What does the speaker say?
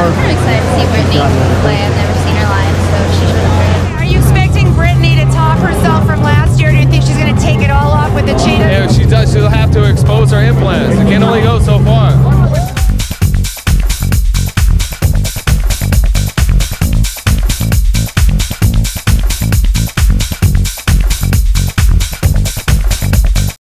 I'm excited to see Britney play. I've never seen her live, so she's really great. Are you expecting Britney to top herself from last year? Do you think she's going to take it all off with the cheetah? Yeah, she does. She'll have to expose her implants. It can only go so far.